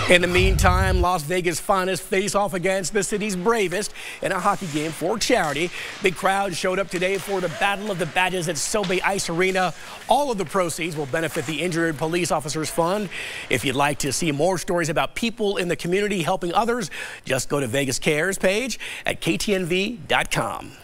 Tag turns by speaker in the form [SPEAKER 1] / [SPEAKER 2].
[SPEAKER 1] In the meantime, Las Vegas' finest face off against the city's bravest in a hockey game for charity. Big crowd showed up today for the Battle of the Badges at Sobe Ice Arena. All of the proceeds will benefit the Injured Police Officers Fund. If you'd like to see more stories about people in the community helping others, just go to Vegas Cares page at ktnv.com.